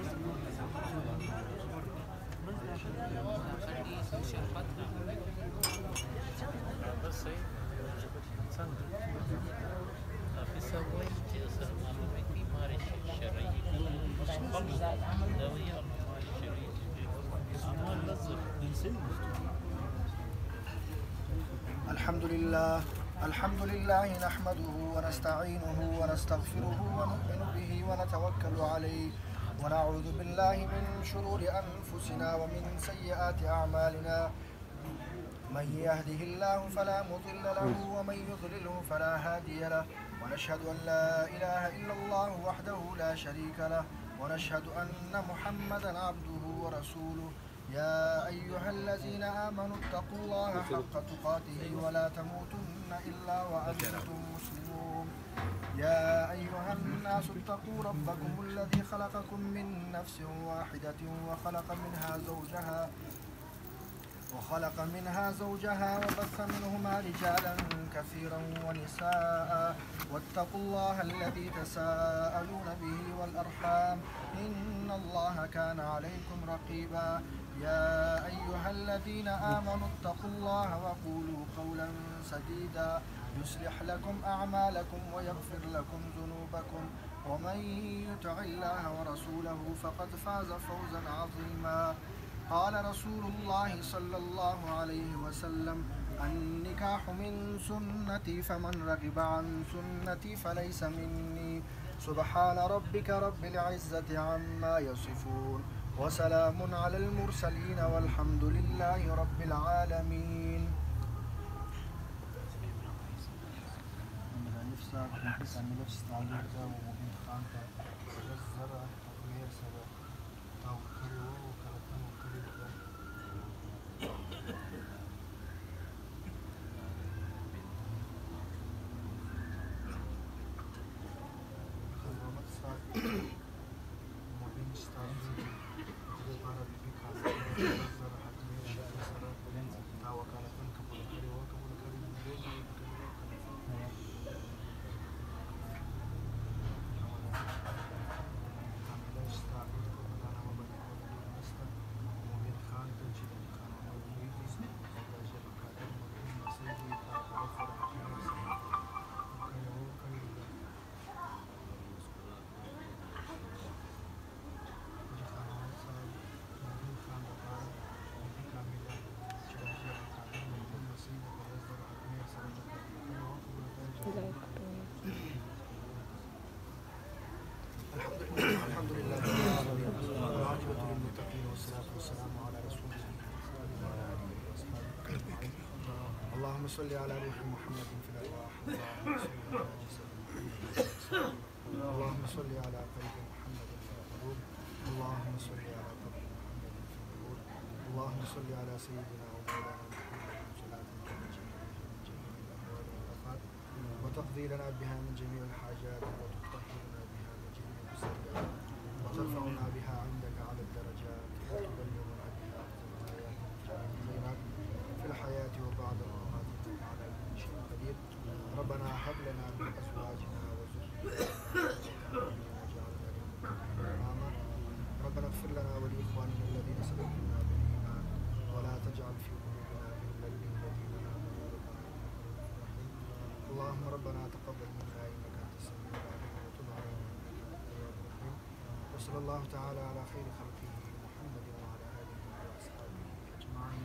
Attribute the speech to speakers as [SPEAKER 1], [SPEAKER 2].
[SPEAKER 1] الحمد لله نحمده ونستعينه ونستغفره ونؤمن به ونتوكل عليه ونعوذ بالله من شرور أنفسنا ومن سيئات أعمالنا من يهده الله فلا مضل له ومن يضلله فلا هادي له ونشهد أن لا إله إلا الله وحده لا شريك له ونشهد أن محمدا عبده ورسوله يا أيها الذين آمنوا اتقوا الله حق تقاته ولا تموتن إلا وأنتم مسلمون يا أيها الناس اتقوا ربكم الذي خلقكم من نفس واحدة وخلق منها زوجها وبث منهما رجالا كثيرا ونساء واتقوا الله الذي تساءلون به والأرحام إن الله كان عليكم رقيبا يا أيها الذين آمنوا اتقوا الله وقولوا قولا سديدا يصلح لكم أعمالكم ويغفر لكم ذنوبكم ومن يطع الله ورسوله فقد فاز فوزا عظيما قال رسول الله صلى الله عليه وسلم النكاح من سنتي فمن رغب عن سنتي فليس مني سبحان ربك رب العزة عما يصفون وسلام على المرسلين والحمد لله رب العالمين. الحمد لله والعاقبة للمتقين والصلاة والسلام على رسول الله وعلى آله وصحبه أجمعين. اللهم صل على روح محمد في الأرواح اللهم صل على قلب محمد في القلوب اللهم صل على قلب محمد في القلوب اللهم صل على سيدنا ومولانا محمد صلاة تنجينا من جميع الأهوال والآفات وتقضي لنا بها من جميع الحاجات وتطهرنا بها من جميع السيئات وترفعنا بها عندك على الدرجات وتبلغنا بها أفضل الغايات في الحياة وبعد الممات إنك على كل شيء قدير. ربنا هب لنا من أزواجنا وذرياتنا واجعلنا للمتقين إماما. ربنا اغفر لنا ولإخواننا الذين سبقونا بالإيمان ولا تجعل في قلوبنا غلا للذين آمنوا ربنا إنك رؤوف رحيم. اللهم ربنا تقبل منا إنك أنت السميع العليم وتب علينا إنك أنت التواب الرحيم. وصلى الله تعالى على خير خلقه محمد وعلى آله وأصحابه أجمعين.